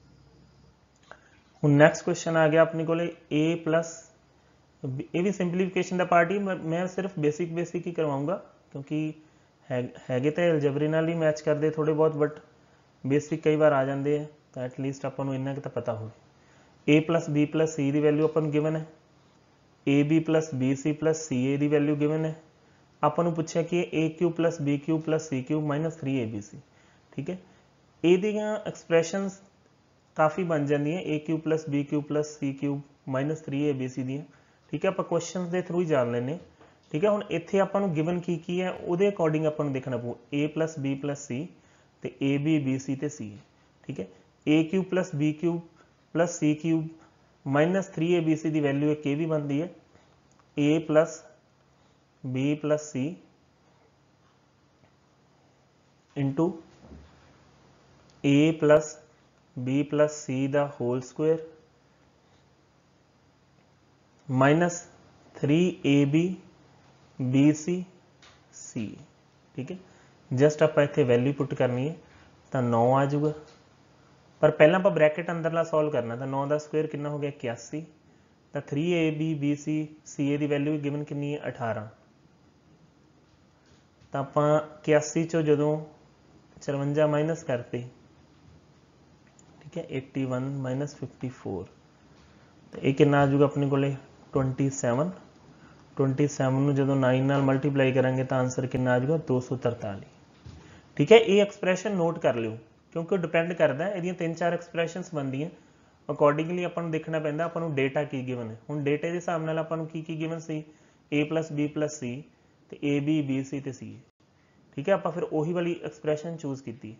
Speaker 1: हुण नैक्सट क्वेश्चन आ गया अपने को ए प्लस ये भी सिंपलीफिकेशन का पार्ट ही मैं सिर्फ बेसिक ही करवाऊँगा क्योंकि हैगे तो एलजबरे नाल ही मैच करते थोड़े बहुत बट बेसिक कई बार आ जाते हैं तो एटलीस्ट आपको इन्ना तो पता हो। A plus B plus C की वैल्यू अपन गिवन है A B plus B C plus C A की वैल्यू गिवन है आपको पूछा कि A cube plus B cube plus C cube minus 3 ABC। ठीक है, ये एक्सप्रैशनस काफ़ी बन जाती A cube plus B cube plus C cube minus 3 ABC दी। ठीक है, आप क्वेश्चन के थ्रू ही जान लेने। ठीक है, हुण इत्थे आपां नूं गिवन की है उहदे अकॉर्डिंग आपां नूं देखना पऊ A plus B plus C तो ए बी सी तो सी। ठीक है, A cube plus B cube plus C cube minus 3 ABC की वैल्यू एक ये भी बनती है A plus B plus C into A plus B plus C the whole square minus 3AB BC C. ठीक है, जस्ट आप इतने वैल्यू पुट करनी है तो 9 आ जाऊगा पर पहला आप ब्रैकेट अंदरला सॉल्व करना तो 9 का स्क्वेयर कितना हो गया 81 तो 3AB BC CA की वैल्यू गिवन कितनी है 18 तो आप 81 चो जो 54 माइनस करते, ठीक है, 81 माइनस 54, तो ये कितना आ जाऊगा अपने को 27। 27 ਨੂੰ ਜਦੋਂ 9 ਨਾਲ ਮਲਟੀਪਲਾਈ ਕਰਾਂਗੇ ਤਾਂ ਆਨਸਰ ਕਿੰਨਾ ਆ ਜਾਊਗਾ 243। ਠੀਕ ਹੈ, ਇਹ ਐਕਸਪ੍ਰੈਸ਼ਨ ਨੋਟ ਕਰ ਲਿਓ ਕਿਉਂਕਿ ਡਿਪੈਂਡ ਕਰਦਾ ਇਹਦੀਆਂ 3-4 ਐਕਸਪ੍ਰੈਸ਼ਨਸ ਬਣਦੀਆਂ, ਅਕੋਰਡਿੰਗਲੀ ਆਪਾਂ ਨੂੰ ਦੇਖਣਾ ਪੈਂਦਾ ਆਪਾਂ ਨੂੰ ਡੇਟਾ ਕੀ ਗਿਵਨ ਹੈ। ਹੁਣ ਡੇਟੇ ਦੇ ਹਿਸਾਬ ਨਾਲ ਆਪਾਂ ਨੂੰ ਕੀ ਗਿਵਨ ਸੀ, a + b + c ਤੇ a b b c ਤੇ c। ਠੀਕ ਹੈ, ਆਪਾਂ ਫਿਰ ਉਹੀ ਵਾਲੀ ਐਕਸਪ੍ਰੈਸ਼ਨ ਚੂਜ਼ ਕੀਤੀ।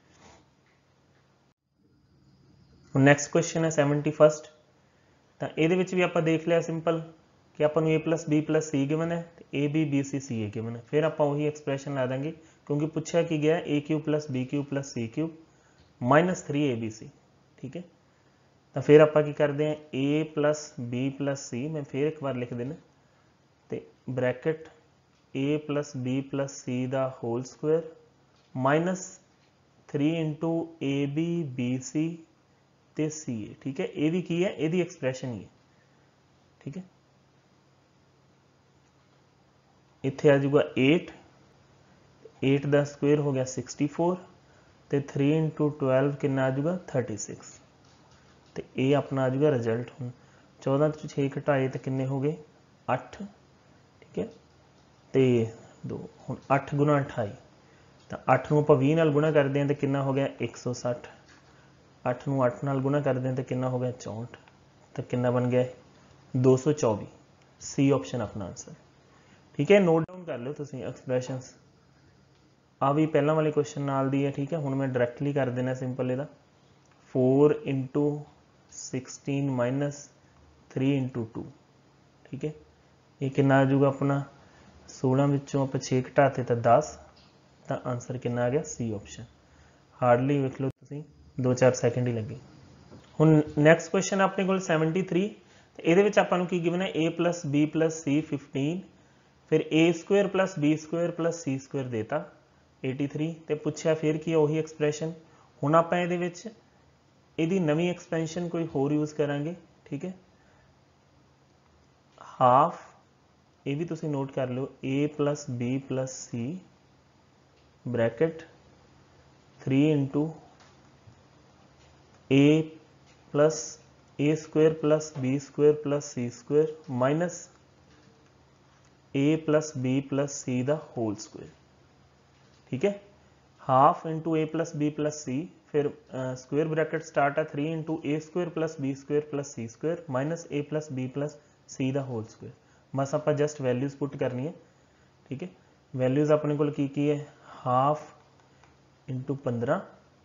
Speaker 1: ਹੁਣ ਨੈਕਸਟ ਕੁਐਸਚਨ ਹੈ 71st, ਤਾਂ ਇਹਦੇ ਵਿੱਚ ਵੀ ਆਪਾਂ ਦੇਖ ਲਿਆ ਸਿੰਪਲ कि अपन a + b + c गिवन है, a b b c c a given है। फिर आप वही एक्सप्रैशन ला देंगे क्योंकि पूछा कि गया a³ + b³ + c³ - 3abc। ठीक है, तो फिर आप करते हैं a + b + c, मैं फिर एक बार लिख देना, तो ब्रैकेट a + b + c दा होल स्क्वायर -3 × ab bc ते ca। ठीक है, ये भी की है, यदी एक्सप्रैशन ही है। ठीक है, इत्थे आ जाऊगा 8, 8 का स्क्वेयर हो गया 64, तो 3 × 12 कितना आ जाऊगा 36, तो ये अपना आ जाऊगा रिजल्ट। हूँ 14 तो 6 घटाए तो किन्ने हो गए 8। ठीक है, तो 2 हूँ 8 × 28, तो 8 ਨੂੰ ਆਪਾਂ 20 ਨਾਲ गुणा करते हैं तो कितना हो गया 160। 8 ਨੂੰ 8 ਨਾਲ गुणा करते हैं तो कितना हो गया 64, तो कितना बन गया 224। सी ऑप्शन अपना आंसर। ठीक है, नोट डाउन कर लो तुसीं एक्सप्रैशनस, आ भी पहला वाले क्वेश्चन नाल दी है। ठीक है, हुण मैं डायरैक्टली कर देना सिंपल इहदा 4 × 16 - 3 × 2। ठीक है, ये कितना आ जाऊगा अपना 16 विचों आप 6 घटाते तो 10, तो आंसर कितना आ गया सी ऑप्शन। हार्डली वेख लो तुसीं 2-4 सैकेंड ही लगे। हुण नैक्सट क्वेश्चन अपने कोल 73, ये आपां नूं की गिवन है a + b + c 15, फिर a² + b² + c² देता 83, तो पूछा फिर की वही एक्सप्रैशन। हुण आपां इहदे विच इहदी नवीं एक्सपेंशन कोई होर यूज़ करांगे। ठीक है, हाफ, ये भी तुसीं नोट कर लो, a + b + c bracket 3 × a + a² + b² + c² - a + b + c दा होल स्क्वायर। ठीक है, half into a + b + c, फिर स्क्वेयर ब्रैकेट स्टार्ट है 3 × a² + b² + c² - a + b + c दा होल स्क्वायर। बस आप जस्ट वैल्यूज पुट करनी है। ठीक है, वैल्यूज अपने को की है, हाफ इंटू 15,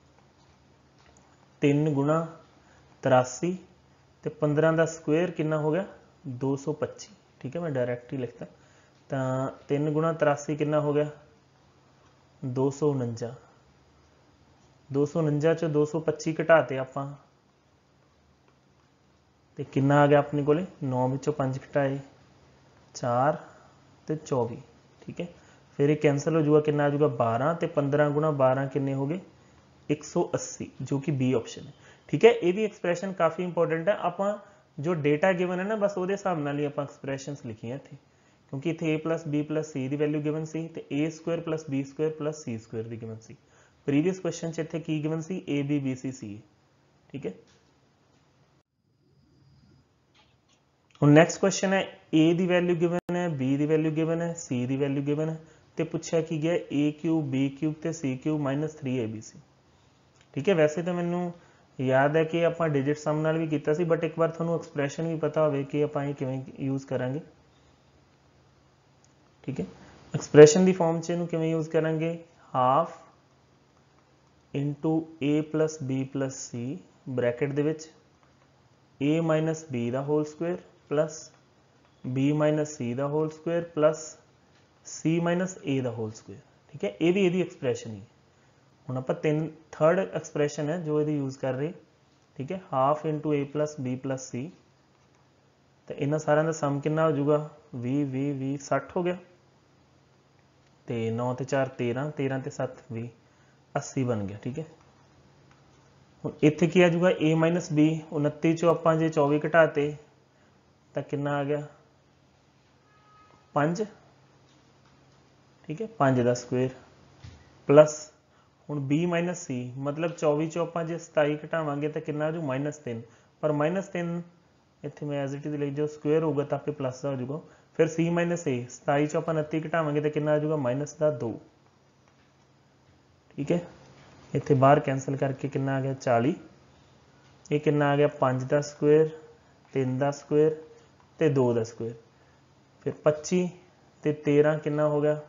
Speaker 1: 3 × 83, तो 15 का स्क्वेयर कितना हो गया 225। ठीक है, मैं डायरैक्ट ही लिखता, तो 3 × 83 कितना हो गया 249। 249 चो 225 घटाते आपां, तो कितना आ गया अपने को 9 विचों 5 घटाए 4 तो 24। ठीक है, फिर ये कैंसल हो जाऊगा, कितना आ जाऊगा 12, तो 15 × 12 किन्ने हो गए 180, जो कि बी ऑप्शन है। ठीक है, ये भी एक्सप्रैशन काफ़ी इंपॉर्टेंट है। आपां जो डेटा गिवन है ना, बस वो हिसाब नाल ही आपां एक्सप्रैशनस लिखियां इत्थे, क्योंकि इत्थे a + b + c की वैल्यू गिवन सी, तो a² + b² + c² की गिवन सी। प्रीवियस क्वेश्चन च इत्थे की गिवन सी a b b c c। ठीक है, हुण नैक्सट क्वेश्चन है a की वैल्यू गिवन है, b की वैल्यू गिवन है, c की वैल्यू गिवन है, तो पूछा कि गया a³ b³ ते c³ - 3abc। ठीक है, वैसे तो मैनू याद है कि आप डिजिट सम नाल भी कीता सी, बट एक बार थोनों एक्सप्रैशन भी पता हो कि आप किवें यूज़ करांगे। ठीक है, एक्सप्रैशन की फॉर्म च किवें यूज़ करांगे, half into a + b + c bracket दे विच a - b दा whole square plus b - c दा whole square plus c - a दा होल स्क्वेयर। ठीक है, ये भी यदी एक्सप्रैशन ही। हुण आपां थर्ड एक्सप्रैशन है जो ये यूज़ कर रहे। ठीक है, half into a + b + c, तो इन्हां सारिਆਂ ਦਾ सम कितना हो जाऊगा 20 20 20 60 हो गया, तो 9 ते 4 13, 13 ते 7 20, 80 बन गया। ठीक है, हुण इत्थे की आ जाऊगा a - b 29 चो आपां जे 24 घटाते तो कितना आ गया 5, ठीक है 5 का स्क्वेयर प्लस ਹੁਣ b माइनस c मतलब 24 चों ਆਪਾਂ ਜੇ 27 ਘਟਾਵਾਂਗੇ ਤਾਂ ਕਿੰਨਾ ਆ ਜੂ -3 पर -3 ਇੱਥੇ ਮੈਂ ਐਜ਼ ਇਟ ਇਜ਼ ਲਿਖ ਜੋ ਸਕੁਅਰ ਹੋਊਗਾ ਤਾਂ ਆਪੇ ਪਲੱਸ ਦਾ ਹੋ ਜਾਊਗਾ ਫਿਰ c - a 27 ਚੋਂ ਆਪਾਂ 29 ਘਟਾਵਾਂਗੇ ਤਾਂ ਕਿੰਨਾ ਆ ਜਾਊਗਾ -2 ठीक है ਇੱਥੇ ਬਾਹਰ ਕੈਂਸਲ ਕਰਕੇ ਕਿੰਨਾ ਆ ਗਿਆ 40 ਇਹ ਕਿੰਨਾ ਆ ਗਿਆ 5 ਦਾ ਸਕੁਅਰ 3 ਦਾ ਸਕੁਅਰ ਤੇ 2 ਦਾ ਸਕੁਅਰ ਫਿਰ 25 ਤੇ 13 ਕਿੰਨਾ ਹੋ ਗਿਆ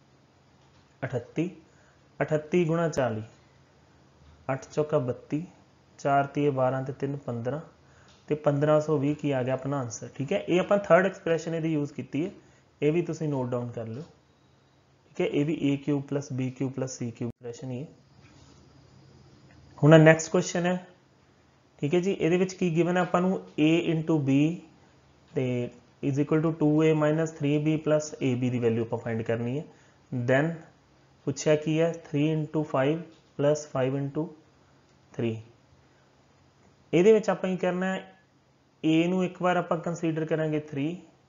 Speaker 1: 38 38 गुणा 40 8 चौका 32 4 तीए 12 ਤੇ 3 15 ਤੇ 1520 ਕੀ ਆ ਗਿਆ ਆਪਣਾ ਆਨਸਰ ਠੀਕ ਹੈ ਇਹ ਆਪਾਂ ਥਰਡ ਐਕਸਪ੍ਰੈਸ਼ਨ ਇਹਦੀ ਯੂਜ਼ ਕੀਤੀ ਹੈ ਇਹ ਵੀ ਤੁਸੀਂ ਨੋਟ ਡਾਊਨ ਕਰ ਲਿਓ ਠੀਕ ਹੈ ਇਹ ਵੀ a cube plus b cube plus c cube expression ਹੀ ਹੈ ਹੁਣ ਨੈਕਸਟ ਕੁਐਸਚਨ ਹੈ ਠੀਕ ਹੈ ਜੀ ਇਹਦੇ ਵਿੱਚ ਕੀ ਗਿਵਨ ਹੈ ਆਪਾਂ ਨੂੰ a b ਤੇ is equal to 2a minus 3b plus ab ਦੀ ਵੈਲਿਊ ਆਪਾਂ ਫਾਈਂਡ ਕਰਨੀ ਹੈ then पूछा की है 3 into 5 plus 5 into 3 ਇਹਦੇ ਵਿੱਚ ਆਪਾਂ ਕੀ ਕਰਨਾ ਹੈ a ਨੂੰ ਇੱਕ ਵਾਰ ਆਪਾਂ ਕੰਸੀਡਰ ਕਰਾਂਗੇ 3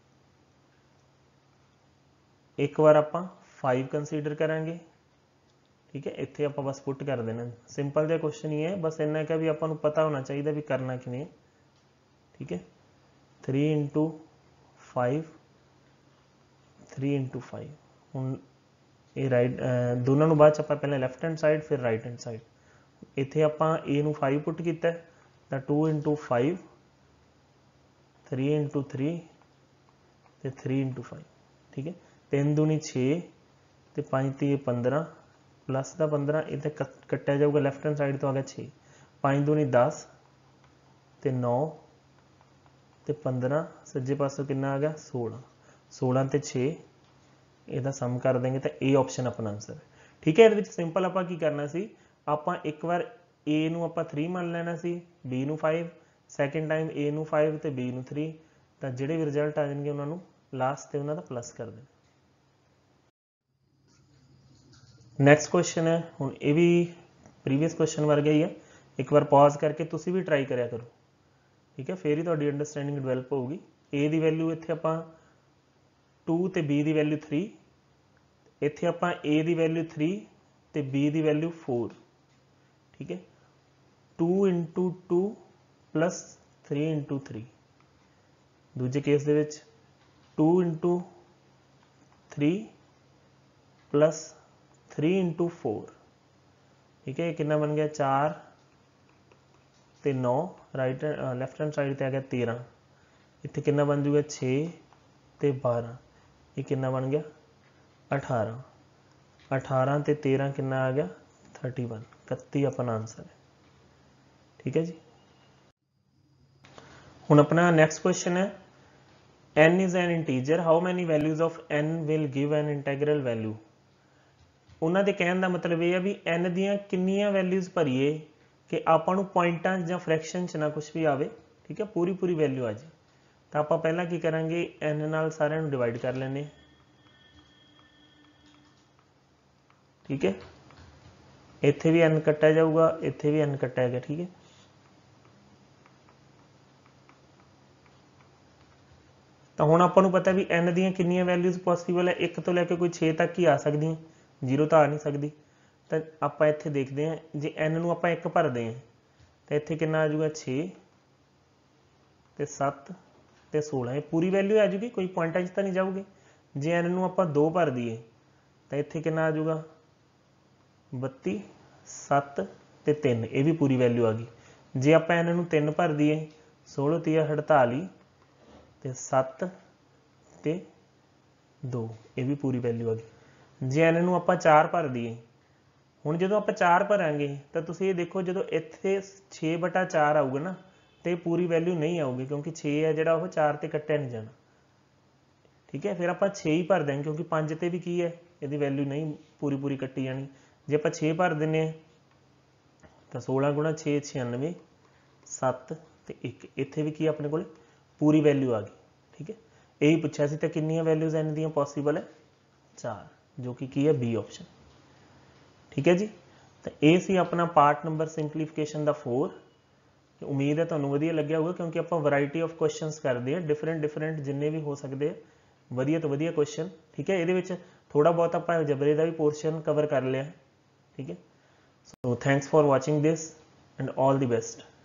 Speaker 1: ਇੱਕ ਵਾਰ ਆਪਾਂ 5 ਕੰਸੀਡਰ ਕਰਾਂਗੇ ਠੀਕ ਹੈ ਇੱਥੇ ਆਪਾਂ ਬਸ ਪੁੱਟ ਕਰ ਦੇਣਾ ਸਿੰਪਲ ਜਿਹਾ ਕੁਐਸਚਨ ਹੀ ਹੈ ਬਸ ਇੰਨਾ ਕਿ ਵੀ ਆਪਾਂ ਨੂੰ ਪਤਾ ਹੋਣਾ ਚਾਹੀਦਾ ਵੀ ਕਰਨਾ ਕਿਵੇਂ ਠੀਕ ਹੈ 3 into 5 3 into 5 ਹੁਣ ਇਹ ਰਾਈਟ ਦੋਨਾਂ ਨੂੰ ਬਾਅਦ ਚ ਆਪਾਂ ਪਹਿਲਾਂ ਲੈਫਟ ਹੈਂਡ ਸਾਈਡ ਫਿਰ ਰਾਈਟ ਹੈਂਡ ਸਾਈਡ ਇੱਥੇ ਆਪਾਂ a ਨੂੰ 5 ਪੁੱਟ ਕੀਤਾ ਤਾਂ 2 into 5 3 into 3 ਤੇ 3 into 5 ਠੀਕ ਹੈ 3 दूनी 6 ਤੇ 5 ਤੇ 15 ਪਲੱਸ ਦਾ 15 ਇੱਥੇ ਕੱਟਿਆ ਜਾਊਗਾ ਲੈਫਟ ਹੈਂਡ ਸਾਈਡ ਤੋਂ ਆ ਗਿਆ 6 5 दूनी 10 ਤੇ 9 ਤੇ 15 ਸੱਜੇ ਪਾਸੋਂ ਕਿੰਨਾ ਆ ਗਿਆ 16 16 ਤੇ 6 ਇਹਦਾ ਸਮ ਕਰ ਦੇंगे ਤਾਂ A ਆਪਸ਼ਨ ਆਪਣਾ ਆਨਸਰ ਹੈ ਠੀਕ ਹੈ ਇਹਦੇ ਵਿੱਚ ਸਿੰਪਲ ਆਪਾਂ ਕੀ ਕਰਨਾ ਸੀ ਆਪਾਂ ਇੱਕ ਵਾਰ A ਨੂੰ ਆਪਾਂ 3 ਮੰਨ ਲੈਣਾ ਸੀ B ਨੂੰ 5 ਸੈਕੰਡ ਟਾਈਮ A ਨੂੰ 5 ਤੇ B ਨੂੰ 3 ਤਾਂ ਜਿਹੜੇ ਵੀ ਰਿਜ਼ਲਟ ਆ ਜਾਣਗੇ ਉਹਨਾਂ ਨੂੰ ਲਾਸਟ ਤੇ ਉਹਨਾਂ ਦਾ ਪਲੱਸ ਕਰ ਦੇਣਾ ਨੈਕਸਟ ਕੁਐਸਚਨ ਹੈ ਹੁਣ ਇਹ ਵੀ ਪ੍ਰੀਵੀਅਸ ਕੁਐਸਚਨ ਵਰਗਾ ਹੀ ਹੈ ਇੱਕ ਵਾਰ ਪੌਜ਼ ਕਰਕੇ ਤੁਸੀਂ ਵੀ ਟਰਾਈ ਕਰਿਆ ਕਰੋ ਠੀਕ ਹੈ ਫੇਰ ਹੀ ਤੁਹਾਡੀ ਅੰਡਰਸਟੈਂਡਿੰਗ ਡਿਵੈਲਪ ਹੋਊਗੀ A ਦੀ ਵੈਲਿਊ ਇੱਥੇ ਆਪਾਂ 2 ਤੇ B ਦੀ ਵੈਲਿਊ 3 ਇੱਥੇ ਆਪਾਂ A ਦੀ ਵੈਲਿਊ 3 ਤੇ B ਦੀ ਵੈਲਿਊ 4 ਠੀਕ ਹੈ 2 into 2 plus 3 into 3 ਦੂਜੇ ਕੇਸ ਦੇ ਵਿੱਚ 2 into 3 plus 3 into 4 ਠੀਕ ਹੈ ਕਿੰਨਾ ਬਣ ਗਿਆ 4 ਤੇ 9 ਰਾਈਟ ਲੈਫਟ ਹੈਂਡ ਸਾਈਡ ਤੇ ਆ ਗਿਆ 13 ਇੱਥੇ ਕਿੰਨਾ ਬਣ ਜੂਗਾ 6 ਤੇ 12 ਇਹ ਕਿੰਨਾ ਬਣ ਗਿਆ 18 18 ਤੇ 13 ਕਿੰਨਾ ਆ ਗਿਆ 31 31 ਆਪਣਾ ਆਨਸਰ ਹੈ ਠੀਕ ਹੈ ਜੀ ਹੁਣ ਆਪਣਾ ਨੈਕਸਟ ਕੁਐਸਚਨ ਹੈ n is an integer how many values of n will give an integral value ਉਹਨਾਂ ਦੇ ਕਹਿਣ ਦਾ ਮਤਲਬ ਇਹ ਹੈ ਵੀ n ਦੀਆਂ ਕਿੰਨੀਆਂ ਵੈਲਿਊਜ਼ ਭਰੀਏ ਕਿ ਆਪਾਂ ਨੂੰ ਪੁਆਇੰਟਾਂ ਜਾਂ ਫ੍ਰੈਕਸ਼ਨ ਚ ਨਾ ਕੁਝ ਵੀ ਆਵੇ ਠੀਕ ਹੈ ਪੂਰੀ ਵੈਲਿਊ ਆ ਜੇ ਤਾਂ ਆਪਾਂ ਪਹਿਲਾਂ ਕੀ ਕਰਾਂਗੇ n ਨਾਲ ਸਾਰਿਆਂ ਨੂੰ ਡਿਵਾਈਡ ਕਰ ਲੈਣੇ ठीक है ਇੱਥੇ ਵੀ n ਕੱਟਿਆ ਜਾਊਗਾ ਇੱਥੇ ਵੀ n ਕੱਟਿਆ ਗਿਆ ਠੀਕ ਹੈ ਤਾਂ ਹੁਣ ਆਪਾਂ ਨੂੰ ਪਤਾ ਵੀ n ਦੀਆਂ ਕਿੰਨੀਆਂ ਵੈਲਿਊਜ਼ ਪੋਸੀਬਲ ਹੈ 1 ਤੋਂ ਲੈ ਕੇ ਕੋਈ 6 ਤੱਕ ਹੀ ਆ ਸਕਦੀਆਂ 0 ਤਾਂ ਆ ਨਹੀਂ ਸਕਦੀ ਤਾਂ ਆਪਾਂ ਇੱਥੇ ਦੇਖਦੇ ਹਾਂ ਜੇ n ਨੂੰ ਆਪਾਂ 1 ਭਰਦੇ ਹਾਂ ਤਾਂ ਇੱਥੇ ਕਿੰਨਾ ਆ ਜਾਊਗਾ 6 ਤੇ 7 ਤੇ 16 ਇਹ ਪੂਰੀ ਵੈਲਿਊ ਆ ਜੂਗੀ ਕੋਈ ਪੁਆਇੰਟਾਂ 'ਚ ਤਾਂ ਨਹੀਂ ਜਾਊਗੀ ਜੇ n ਨੂੰ ਆਪਾਂ 2 ਭਰ ਦਈਏ ਤਾਂ ਇੱਥੇ ਕਿੰਨਾ ਆ ਜਾਊਗਾ 32 7 ਤੇ 3 ਇਹ ਵੀ ਪੂਰੀ ਵੈਲਿਊ ਆ ਗਈ ਜੇ ਆਪਾਂ n ਨੂੰ 3 ਭਰ ਦਈਏ 16 3 48 ਤੇ 7 ਤੇ 2 ਇਹ ਵੀ ਪੂਰੀ ਵੈਲਿਊ ਆ ਗਈ ਜੇ n ਨੂੰ ਆਪਾਂ 4 ਭਰ ਦਈਏ ਹੁਣ ਜਦੋਂ ਆਪਾਂ 4 ਭਰਾਂਗੇ ਤਾਂ ਤੁਸੀਂ ਇਹ ਦੇਖੋ ਜਦੋਂ ਇੱਥੇ 6/4 ਆਊਗਾ ਨਾ ਤੇ ਪੂਰੀ ਵੈਲਿਊ ਨਹੀਂ ਆਊਗੀ ਕਿਉਂਕਿ 6 ਹੈ ਜਿਹੜਾ ਉਹ 4 ਤੇ ਕੱਟਿਆ ਨਹੀਂ ਜਾਣਾ ਠੀਕ ਹੈ ਫਿਰ ਆਪਾਂ 6 ਹੀ ਭਰ ਦਾਂਗੇ ਕਿਉਂਕਿ 5 ਤੇ ਵੀ ਕੀ ਹੈ ਇਹਦੀ ਵੈਲਿਊ ਨਹੀਂ ਪੂਰੀ ਕੱਟੀ ਜਾਣੀ ਜੇ ਆਪਾਂ 6 ਭਰ ਦਿੰਨੇ ਤਾਂ 16 ਗੁਣਾ 6 96 7 ਤੇ 1 ਇੱਥੇ ਵੀ ਕੀ ਆਪਣੇ ਕੋਲ ਪੂਰੀ ਵੈਲਿਊ ਆ ਗਈ ਠੀਕ ਹੈ ਇਹੀ ਪੁੱਛਿਆ ਸੀ ਤਾਂ ਕਿੰਨੀਆਂ ਵੈਲਿਊਜ਼ n ਦੀਆਂ ਪੋਸੀਬਲ ਹੈ 4 ਜੋ ਕਿ ਕੀ ਹੈ B ਆਪਸ਼ਨ ਠੀਕ ਹੈ ਜੀ ਤਾਂ ਇਹ ਸੀ ਆਪਣਾ ਪਾਰਟ ਨੰਬਰ ਸਿੰਪਲੀਫਿਕੇਸ਼ਨ ਦਾ 4 ਉਮੀਦ ਹੈ ਤੁਹਾਨੂੰ ਵਧੀਆ ਲੱਗਿਆ ਹੋਊਗਾ ਕਿਉਂਕਿ ਆਪਾਂ ਵੈਰਾਈਟੀ ਆਫ ਕੁਐਸਚਨਸ ਕਰਦੇ ਆ ਡਿਫਰੈਂਟ ਜਿੰਨੇ ਵੀ ਹੋ ਸਕਦੇ ਆ ਵਧੀਆ ਤੋਂ ਵਧੀਆ ਕੁਐਸਚਨ, ਠੀਕ ਹੈ। ਇਹਦੇ ਵਿੱਚ ਥੋੜਾ ਬਹੁਤ ਆਪਾਂ ਐਲਜਬਰੇ ਦਾ ਵੀ ਪੋਰਸ਼ਨ ਕਵਰ ਕਰ ਲਿਆ, ਠੀਕ ਹੈ। So thanks for watching this and all the best.